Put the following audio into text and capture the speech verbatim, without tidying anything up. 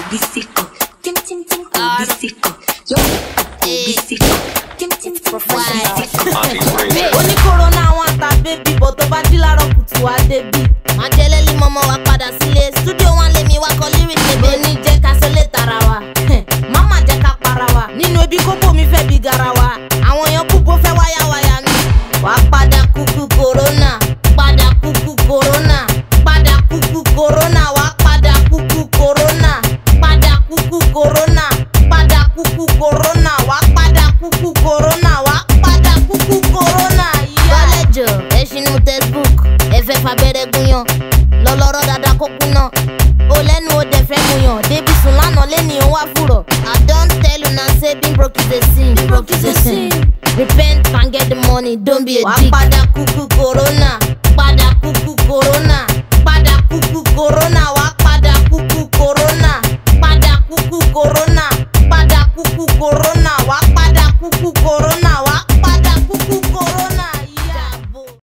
bísíkò, tim tim tim kò bísíkò, yóò kò bísíkò, tim tim tim kò bísíkò. Oní corona wọn ta bébí bọ̀ tó bá jí láàárọ̀ kùtù wá débí. Má jẹ́ lẹ́lí mọ́mọ́ wa padà sílé. Studio wọn lé mi wá kọ lyrics lébé. Ní jẹ́ ká sọlé tara wa, máma jẹ́ ká para wa. Nínú ebi kókó mi fẹ́ bí garawa. Àwọn èèyàn kúkú fẹ́ wáyà wáyà mi. Wà á padà kúkú corona, padà kúkú corona, padà kúkú corona, wà á padà kúkú corona, padà kúkú corona, padà kúkú corona, wà á padà kúkú corona, wà á padà kúkú corona. Bọ́lẹ̀jọ ẹ ṣinú textbook, ẹ fẹ́ fabẹ́rẹ́ gúnyán. Lọ́lọ́rọ́ dáadáa kó kúnná. O lẹ́nu o dẹ̀ fẹ́ múyàn. Débi sùn lánàá lẹ́ni òun wá fúrọ̀. I don tell una say being broke is a sin. Being broke is a sin. Repent and get the money, don't be a Wà á dick. padà kúkú corona, padà kúkú corona, padà kúkú corona, wà á padà kúkú corona, padà kúkú corona, padà kúkú corona, wà á padà kúkú